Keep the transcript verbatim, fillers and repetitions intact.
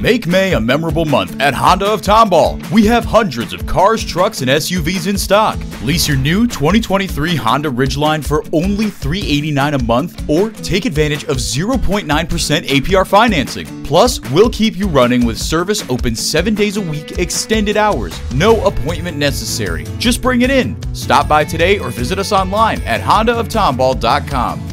Make May a memorable month at Honda of Tomball. We have hundreds of cars, trucks, and S U Vs in stock. Lease your new twenty twenty-three Honda Ridgeline for only three hundred eighty-nine dollars a month or take advantage of zero point nine percent A P R financing. Plus, we'll keep you running with service open seven days a week, extended hours. No appointment necessary. Just bring it in. Stop by today or visit us online at honda of tomball dot com.